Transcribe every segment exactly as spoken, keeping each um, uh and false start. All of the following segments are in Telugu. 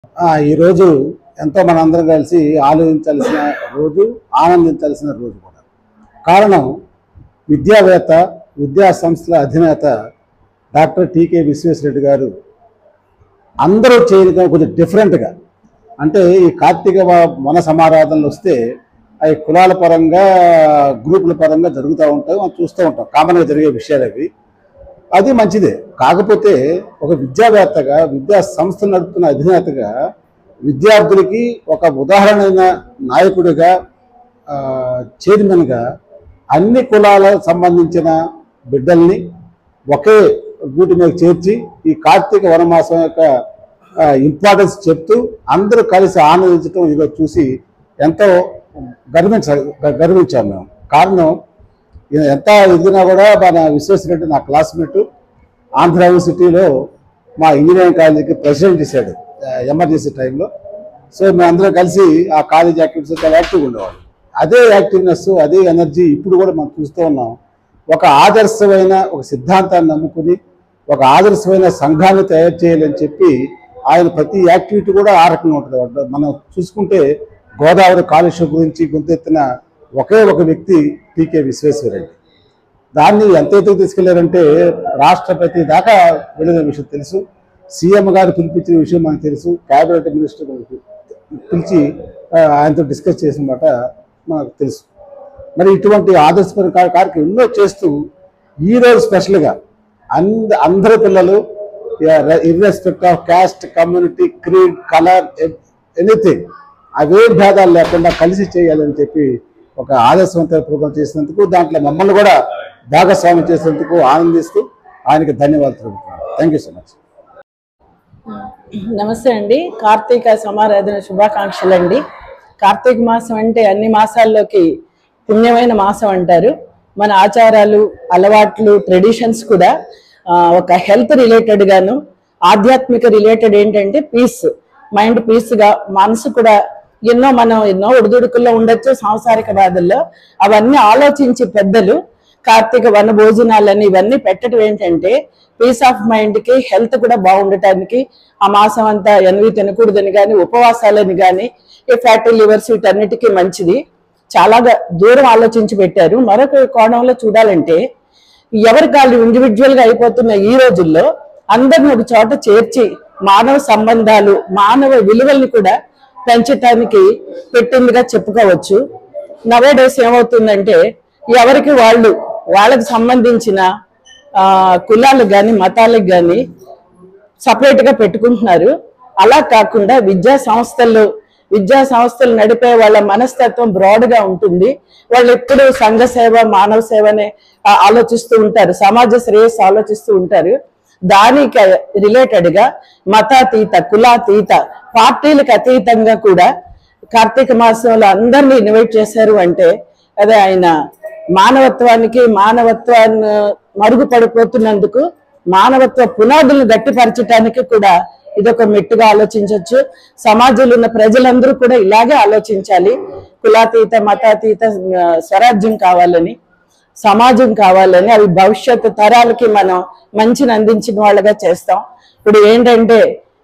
ఈరోజు ఎంతో మనందరం కలిసి ఆలోచించాల్సిన రోజు, ఆనందించాల్సిన రోజు కూడా. కారణం విద్యావేత్త, విద్యా సంస్థల అధినేత డాక్టర్ టీకే విశ్వేశ్వరరెడ్డి గారు అందరూ చేయడం కొంచెం డిఫరెంట్గా, అంటే ఈ కార్తీక వన సమారాధనలు వస్తే అవి కులాల పరంగా, గ్రూపుల పరంగా జరుగుతూ ఉంటాయి, మనం చూస్తూ ఉంటాం, కామన్గా జరిగే విషయాలు అవి. అది మంచిదే. కాకపోతే ఒక విద్యావేత్తగా, విద్యా సంస్థలు నడుపుతున్న అధినేతగా, విద్యార్థులకి ఒక ఉదాహరణైన నాయకుడిగా, చైర్మన్గా అన్ని కులాలకు సంబంధించిన బిడ్డల్ని ఒకే గూటి మీద చేర్చి ఈ కార్తీక వనమాసం యొక్క ఇంపార్టెన్స్ చెప్తూ అందరూ కలిసి ఆనందించడం ఈరోజు చూసి ఎంతో గర్వించ గర్వించాం మేము. కారణం ఎంత ఎదిగినా కూడా మన విశ్వేశ్వరరెడ్డి నా క్లాస్మేట్, ఆంధ్ర యూనివర్సిటీలో మా ఇంజనీరింగ్ కాలేజీకి ప్రెసిడెంట్ చేశాడు ఎమర్జెన్సీ టైంలో. సో మేమందరం కలిసి ఆ కాలేజ్ యాక్టివిటీస్ చాలా యాక్టివ్గా ఉండేవాళ్ళు. అదే యాక్టివ్నెస్, అదే ఎనర్జీ ఇప్పుడు కూడా మనం చూస్తూ ఉన్నాం. ఒక ఆదర్శమైన ఒక సిద్ధాంతాన్ని నమ్ముకుని ఒక ఆదర్శమైన సంఘాన్ని తయారు చేయాలని చెప్పి ఆయన ప్రతి యాక్టివిటీ కూడా ఆ రకంగా ఉంటుంది. మనం చూసుకుంటే గోదావరి కాలుష్యం గురించి గొంతెత్తిన ఒకే ఒక వ్యక్తి టీకే విశ్వేశ్వరరెడ్డి. దాన్ని ఎంతైతే తీసుకెళ్లారంటే రాష్ట్రపతి దాకా వెళ్ళిన విషయం తెలుసు. సీఎం గారు పిలిపించిన విషయం మనకు తెలుసు. క్యాబినెట్ మినిస్టర్ పిలిచి ఆయనతో డిస్కస్ చేసిన మాట మనకు తెలుసు. మరి ఇటువంటి ఆదర్శపర కార్యక్రమం ఎన్నో చేస్తూ ఈరోజు స్పెషల్గా అంద అందరి పిల్లలు irrespective of caste, community, creed, colour, anything, అవే భేదాలు లేకుండా కలిసి చేయాలని చెప్పి ఒక ఆదర్శవంతమైన ప్రోగ్రాం చేసినందుకు, దాంట్లో మమ్మల్ని కూడా భాగస్వామ్యం చేసినందుకు ఆనందిస్తూ ఆయనకి ధన్యవాదాలు తెలుపుతున్నాను. Thank you so much. నమస్తే అండి. కార్తీక సమారాధన శుభాకాంక్షలు అండి. కార్తీక మాసం అంటే అన్ని మాసాల్లోకి పుణ్యమైన మాసం అంటారు. మన ఆచారాలు, అలవాట్లు, ట్రెడిషన్స్ కూడా ఒక హెల్త్ రిలేటెడ్ గాను, ఆధ్యాత్మిక రిలేటెడ్ ఏంటంటే పీస్, మైండ్ పీస్గా, మనసు కూడా ఎన్నో మనం ఎన్నో ఒడిదుడుకుల్లో ఉండొచ్చు సాంసారిక బాధల్లో, అవన్నీ ఆలోచించి పెద్దలు కార్తీక వన భోజనాలని ఇవన్నీ పెట్టడం ఏంటంటే పీస్ ఆఫ్ మైండ్కి, హెల్త్ కూడా బాగుండటానికి. ఆ మాసం అంతా ఎన్వి తినకూడదని కానీ, ఉపవాసాలని కానీ, ఈ ఫ్యాటీ లివర్స్ వీటన్నిటికీ మంచిది. చాలా దూరం ఆలోచించి పెట్టారు. మరొక కోణంలో చూడాలంటే ఎవరికి వాళ్ళు ఇండివిజువల్గా అయిపోతున్న ఈ రోజుల్లో అందరిని ఒక చోట చేర్చి మానవ సంబంధాలు, మానవ విలువల్ని కూడా పెంచటానికి పెట్టిందిగా చెప్పుకోవచ్చు. నవే డేస్ ఏమవుతుందంటే ఎవరికి వాళ్ళు వాళ్ళకి సంబంధించిన ఆ కులాలకు కానీ, మతాలకు కానీ సపరేట్గా పెట్టుకుంటున్నారు. అలా కాకుండా విద్యా సంస్థలు విద్యా సంస్థలు నడిపే వాళ్ళ మనస్తత్వం బ్రాడ్గా ఉంటుంది. వాళ్ళు ఎప్పుడు సంఘ సేవ, మానవ సేవనే ఆలోచిస్తూ ఉంటారు, సమాజ శ్రేయస్సు ఆలోచిస్తూ ఉంటారు. దానికి రిలేటెడ్గా మతాతీత, కులాతీత, పార్టీలకు అతీతంగా కూడా కార్తీక మాసంలో అందరినీ ఇన్వైట్ చేశారు అంటే అదే ఆయన మానవత్వానికి, మానవత్వాన్ని మరుగుపడిపోతున్నందుకు, మానవత్వ పునాదులను గట్టిపరచడానికి కూడా ఇదొక మెట్టుగా ఆలోచించవచ్చు. సమాజంలో ఉన్న ప్రజలందరూ కూడా ఇలాగే ఆలోచించాలి. కులాతీత, మతాతీత స్వరాజ్యం కావాలని, సమాజం కావాలని, అవి భవిష్యత్తు తరాలకి మనం మంచిని అందించిన వాళ్ళగా చేస్తాం. ఇప్పుడు ఏంటంటే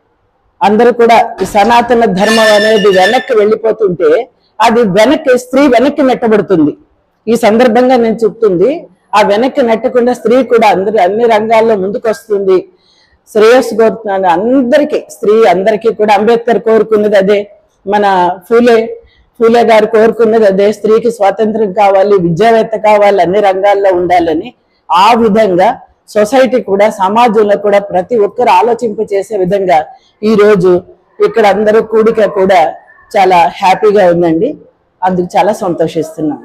అందరూ కూడా ఈ సనాతన ధర్మం అనేది వెనక్కి వెళ్ళిపోతుంటే అది వెనక్కి, స్త్రీ వెనక్కి నెట్టబడుతుంది. ఈ సందర్భంగా నేను చెప్తుంది, ఆ వెనక్కి నెట్టకుండా స్త్రీ కూడా అందరూ అన్ని రంగాల్లో ముందుకు వస్తుంది. శ్రేయస్సు కోరుతున్నాను అందరికీ, స్త్రీ అందరికీ కూడా. అంబేద్కర్ కోరుకున్నది అదే, మన ఫూలే ఫూలే గారు కోరుకున్నది అదే. స్త్రీకి స్వాతంత్రం కావాలి, విద్యావేత్త కావాలి, అన్ని రంగాల్లో ఉండాలని. ఆ విధంగా సొసైటీ కూడా, సమాజంలో కూడా ప్రతి ఒక్కరు ఆలోచింప చేసే విధంగా ఈరోజు ఇక్కడ అందరూ కూడిక కూడా చాలా హ్యాపీగా ఉందండి. అందుకు చాలా సంతోషిస్తున్నాను.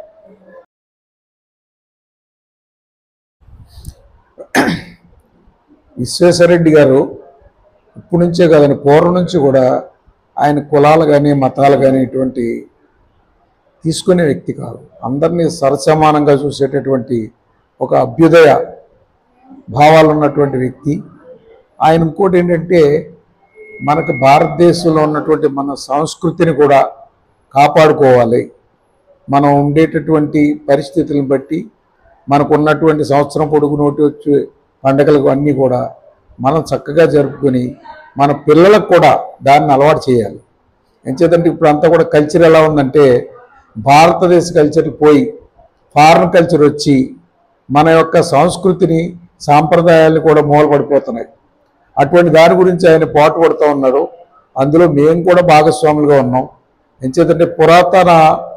విశ్వేశ్వరరెడ్డి గారు ఇప్పటి నుంచే కాదని పూర్వం నుంచి కూడా ఆయన కులాలు కానీ, మతాలు కానీ ఇటువంటి తీసుకునే వ్యక్తి కాదు. అందరినీ సరసమానంగా చూసేటటువంటి ఒక అభ్యుదయ భావాలు ఉన్నటువంటి వ్యక్తి ఆయన. ఇంకోటి ఏంటంటే మనకు భారతదేశంలో ఉన్నటువంటి మన సంస్కృతిని కూడా కాపాడుకోవాలి. మనం ఉండేటటువంటి పరిస్థితులను బట్టి మనకు ఉన్నటువంటి సంవత్సరం పొడుగు నోటి వచ్చే పండుగలకు అన్నీ కూడా మనం చక్కగా జరుపుకొని మన పిల్లలకు కూడా దాన్ని అలవాటు చేయాలి. ఎంచేతంటే ఇప్పుడు అంతా కూడా కల్చర్ ఎలా ఉందంటే భారతదేశ కల్చర్ పోయి ఫారిన్ కల్చర్ వచ్చి మన యొక్క సంస్కృతిని సాంప్రదాయాలను కూడా మూలపడిపోతున్నాయి. అటువంటి దాని గురించి ఆయన పాటు పడుతూ ఉన్నారు. అందులో మేము కూడా భాగస్వాములుగా ఉన్నాం. ఎంచేతంటే పురాతన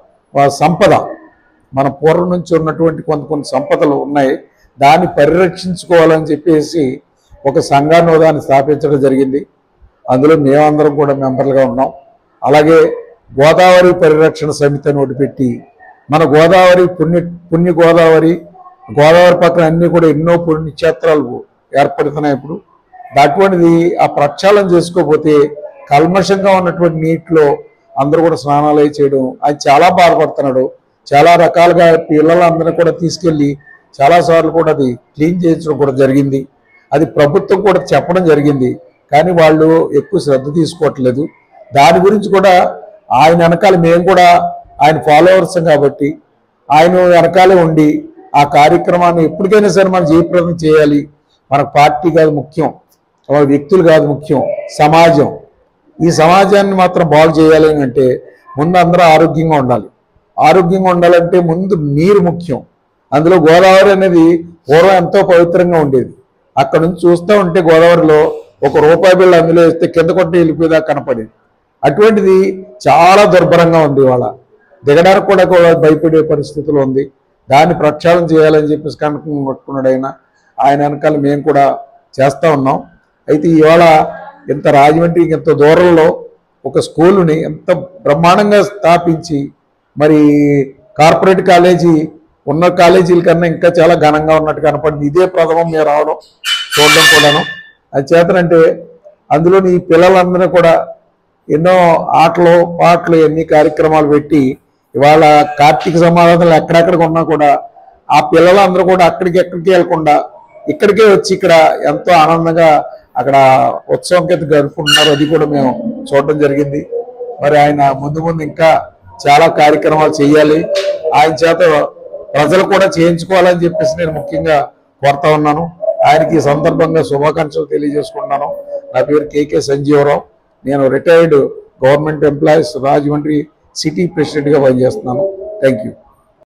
సంపద మన పూర్వం నుంచి ఉన్నటువంటి కొంత కొన్ని సంపదలు ఉన్నాయి, దాన్ని పరిరక్షించుకోవాలని చెప్పేసి ఒక సంఘాన్ని దాన్ని స్థాపించడం జరిగింది. అందులో మేమందరం కూడా మెంబర్లుగా ఉన్నాం. అలాగే గోదావరి పరిరక్షణ సమితి అని ఒకటి పెట్టి మన గోదావరి పుణ్య పుణ్య గోదావరి గోదావరి పక్కన అన్నీ కూడా ఎన్నో పుణ్యక్షేత్రాలు ఏర్పడుతున్నాయి. ఇప్పుడు అటువంటిది ఆ ప్రక్షాళన చేసుకోకపోతే కల్మషంగా ఉన్నటువంటి నీటిలో అందరూ కూడా స్నానాలు అయి చేయడం, ఆయన చాలా బాధపడుతున్నాడు. చాలా రకాలుగా పిల్లలందరినీ కూడా తీసుకెళ్ళి చాలాసార్లు కూడా అది క్లీన్ చేయించడం కూడా జరిగింది. అది ప్రభుత్వం కూడా చెప్పడం జరిగింది, కానీ వాళ్ళు ఎక్కువ శ్రద్ధ తీసుకోవట్లేదు. దాని గురించి కూడా ఆయన వెనకాల మేము కూడా ఆయన ఫాలోవర్స్ కాబట్టి ఆయన వెనకాలే ఉండి ఆ కార్యక్రమాన్ని ఎప్పటికైనా సరే మనం జయప్రదం చేయాలి. మన పార్టీ కాదు ముఖ్యం, వ్యక్తులు కాదు ముఖ్యం, సమాజం. ఈ సమాజాన్ని మాత్రం బాగు చేయాలి అంటే ముందు అందరూ ఆరోగ్యంగా ఉండాలి. ఆరోగ్యంగా ఉండాలంటే ముందు నీరు ముఖ్యం. అందులో గోదావరి అనేది పూర్వం ఎంతో పవిత్రంగా ఉండేది. అక్కడ నుంచి చూస్తూ ఉంటే గోదావరిలో ఒక రూపాయి బిళ్ళ అందులో వేస్తే కింద కొట్టి వెళ్ళిపోయేదా కనపడేది. అటువంటిది చాలా దుర్భరంగా ఉంది. ఇవాళ దిగడానికి కూడా కూడా భయపడే పరిస్థితులు ఉంది. దాన్ని ప్రక్షాళన చేయాలని చెప్పేసి కనుక పట్టుకున్నాడు ఆయన. ఆయన వెనకాల మేము కూడా చేస్తూ ఉన్నాం. అయితే ఇవాళ ఇంత రాజమండ్రి ఇంత దూరంలో ఒక స్కూలుని ఎంత బ్రహ్మాండంగా స్థాపించి మరి కార్పొరేట్ కాలేజీ ఉన్న కాలేజీల కన్నా ఇంకా చాలా ఘనంగా ఉన్నట్టు కనపడింది. ఇదే ప్రథమం మీరు రావడం చూడడం కూడాను. అది చేతనంటే అందులోని ఈ పిల్లలందరూ కూడా ఎన్నో ఆటలు పాటలు ఎన్ని కార్యక్రమాలు పెట్టి ఇవాళ కార్తీక సమావేశాలు ఎక్కడెక్కడికి ఉన్నా కూడా ఆ పిల్లలందరూ కూడా అక్కడికి ఎక్కడికి వెళ్ళకుండా ఇక్కడికే వచ్చి ఇక్కడ ఎంతో ఆనందంగా అక్కడ ఉత్సవం కింద జరుపుకుంటున్నారు. అది కూడా మేము చూడడం జరిగింది. మరి ఆయన ముందు ముందు ఇంకా చాలా కార్యక్రమాలు చేయాలి. ఆయన చేత ప్రజలు కూడా చేయించుకోవాలని చెప్పేసి నేను ముఖ్యంగా కోరుతా ఉన్నాను. ఆయనకి ఈ సందర్భంగా శుభాకాంక్షలు తెలియజేసుకుంటున్నాను. నా పేరు కేకే సంజీవరావు. నేను retired government employees Rajahmundry city ప్రెసిడెంట్గా పనిచేస్తున్నాను. Thank you.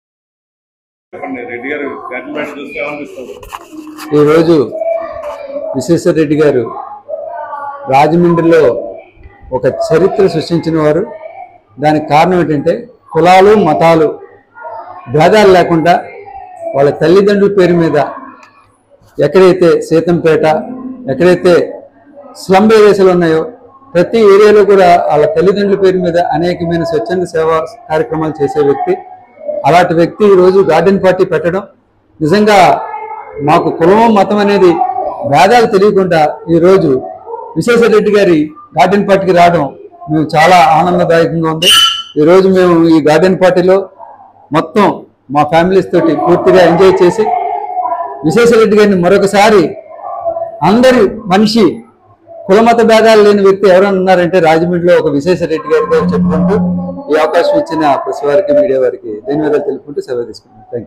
ఈరోజు విశ్వేశ్వరరెడ్డి గారు రాజమండ్రిలో ఒక చరిత్ర సృష్టించిన వారు. దానికి కారణం ఏంటంటే కులాలు మతాలు భేదాలు లేకుండా వాళ్ళ తల్లిదండ్రుల పేరు మీద ఎక్కడైతే సీతంపేట ఎక్కడైతే స్లమ్ ఏరియాలు ఉన్నాయో ప్రతి ఏరియాలో కూడా వాళ్ళ తల్లిదండ్రుల పేరు మీద అనేకమైన స్వచ్ఛంద సేవా కార్యక్రమాలు చేసే వ్యక్తి. అలాంటి వ్యక్తి ఈరోజు గార్డెన్ పార్టీ పెట్టడం నిజంగా మాకు కులం మతం అనేది భేదాలు తెలియకుండా ఈరోజు విశ్వేశ్వరరెడ్డి గారి గార్డెన్ పార్టీకి రావడం మేము చాలా ఆనందదాయకంగా ఉంది. ఈరోజు మేము ఈ గార్డెన్ పార్టీలో మొత్తం మా ఫ్యామిలీస్ తోటి పూర్తిగా ఎంజాయ్ చేసి విశ్వేశ్వరరెడ్డి గారిని మరొకసారి అందరి మనిషి కులమత భేదాలు లేని వ్యక్తి ఎవరైనా ఉన్నారంటే రాజమండ్రిలో ఒక విశ్వేశ్వరరెడ్డి గారితో చెప్పుకుంటూ ఈ అవకాశం ఇచ్చిన ప్రెస్ వారికి మీడియా వారికి ధన్యవాదాలు తెలుపుకుంటూ సెలవు తీసుకున్నాను. Thank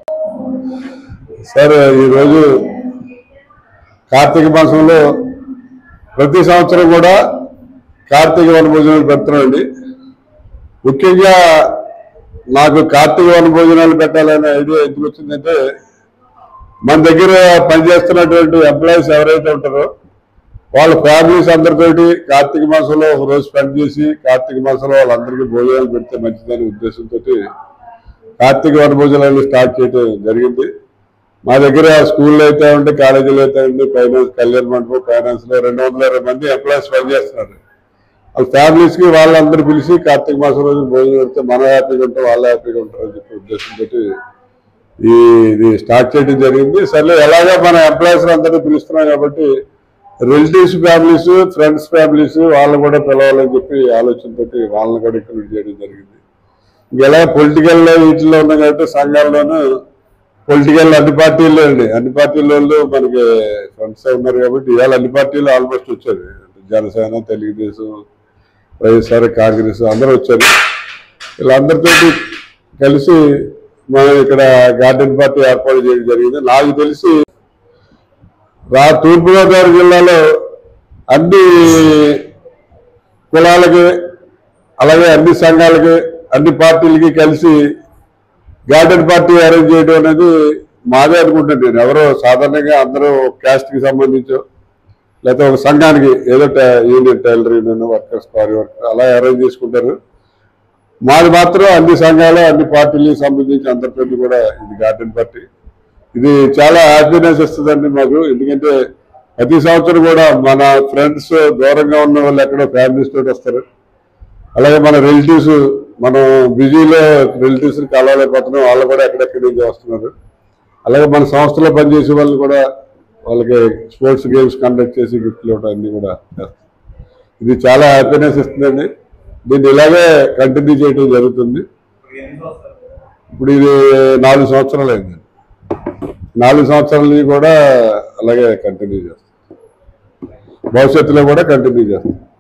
you sir. ఈరోజు కార్తీక మాసంలో ప్రతి సంవత్సరం కూడా కార్తీక వనభోజనాలు పెడుతున్నామండి. ముఖ్యంగా నాకు కార్తీక వనభోజనాలు పెట్టాలనే ఐడియా ఎందుకు వచ్చిందంటే మన దగ్గర పనిచేస్తున్నటువంటి ఎంప్లాయీస్ ఎవరైతే ఉంటారో వాళ్ళ ఫ్యామిలీస్ అందరితోటి కార్తీక మాసంలో ఒక రోజు స్పెండ్ చేసి కార్తీక మాసంలో వాళ్ళందరికీ భోజనాలు పెడితే మంచిదనే ఉద్దేశంతో కార్తీక వనభోజనాలు స్టార్ట్ చేయడం జరిగింది. మా దగ్గర స్కూల్లో అయితే ఉంటే కాలేజీలో అయితే ఉంటే ఫైనాన్స్ కళ్యాణ మండపం ఫైనాన్స్లో రెండు వందల ఇరవై మంది ఎంప్లాయీస్ పనిచేస్తున్నారు. వాళ్ళ ఫ్యామిలీస్కి వాళ్ళందరూ పిలిచి కార్తీక మాసం రోజు భోజనం పెడితే మనం హ్యాపీగా ఉంటాం వాళ్ళు హ్యాపీగా ఉంటారని చెప్పి ఉద్దేశంతో ఈ ఇది స్టార్ట్ చేయడం జరిగింది. సర్లే ఎలాగా మన ఎంప్లాయీస్ అందరినీ పిలుస్తున్నాం కాబట్టి రిలేటివ్స్ ఫ్యామిలీస్ ఫ్రెండ్స్ ఫ్యామిలీస్ వాళ్ళని కూడా పిలవాలని చెప్పి ఆలోచనతో వాళ్ళని కూడా ఇంక్లూడ్ చేయడం జరిగింది. ఇంకెలా పొలిటికల్లో వీటిల్లో ఉన్నాయి కాబట్టి సంఘాల్లోనూ పొలిటికల్ అన్ని పార్టీల్లో అండి అన్ని పార్టీల వాళ్ళు మనకి ఫ్రెండ్స్ ఉన్నారు కాబట్టి ఇవాళ అన్ని పార్టీలు ఆల్మోస్ట్ వచ్చారు. జనసేన తెలుగుదేశం వైఎస్ఆర్ కాంగ్రెస్ అందరూ వచ్చారు. వీళ్ళందరితో కలిసి మనం ఇక్కడ గార్డెన్ పార్టీ ఏర్పాటు చేయడం జరిగింది. నాకు తెలిసి రా తూర్పుగోదావరి జిల్లాలో అన్ని కులాలకి అలాగే అన్ని సంఘాలకి అన్ని పార్టీలకి కలిసి గార్డెన్ పార్టీ అరేంజ్ చేయడం అనేది మాదే అనుకుంటాను నేను. ఎవరో సాధారణంగా అందరూ క్యాస్ట్కి సంబంధించో లేకపోతే ఒక సంఘానికి ఏదో union tailor union workers party worker అలా అరేంజ్ చేసుకుంటారు. మాది మాత్రం అన్ని సంఘాలు అన్ని పార్టీలకు సంబంధించి అందరితో కూడా ఇది గార్డెన్ పార్టీ. ఇది చాలా హ్యాపీనెస్ ఇస్తుందండి మాకు. ఎందుకంటే ప్రతి సంవత్సరం కూడా మన ఫ్రెండ్స్ దూరంగా ఉన్న వాళ్ళు ఎక్కడో ఫ్యామిలీస్ తోటి వస్తారు. అలాగే మన రిలేటివ్స్ మనం బిజీలో రిలేటివ్స్ కలవలేకపోతున్నాం, వాళ్ళు కూడా ఎక్కడెక్కడి నుంచి వస్తున్నారు. అలాగే మన సంస్థలో పనిచేసే వాళ్ళు కూడా వాళ్ళకి స్పోర్ట్స్ గేమ్స్ కండక్ట్ చేసి గిఫ్ట్లు ఇవ్వడం అన్నీ కూడా చేస్తారు. ఇది చాలా హ్యాపీనెస్ ఇస్తుందండి. దీన్ని ఇలాగే కంటిన్యూ చేయడం జరుగుతుంది. ఇప్పుడు ఇది నాలుగు సంవత్సరాలు అయిందండి. నాలుగు సంవత్సరాల నుంచి కూడా అలాగే కంటిన్యూ చేస్తాం, భవిష్యత్తులో కూడా కంటిన్యూ చేస్తాం.